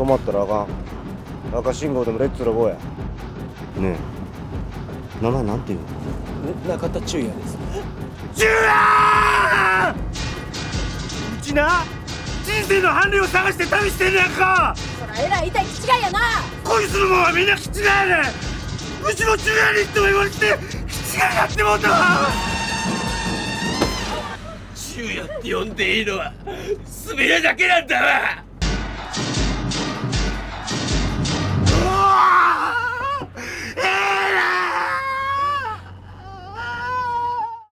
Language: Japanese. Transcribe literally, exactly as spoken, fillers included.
まったらあかん。赤信号でもレッツラゴーや。ねえ、名前なんていうの？ 中田中也です。 中也！うちな、人生の伴侶を探して旅してんねやんか。 そらえらい痛い気違いやな。 恋するもんはみんな気違いやねん。うちも中也にと言われて気違いやってもうたわ。 中也って呼んでいいのはすみれだけなんだわ。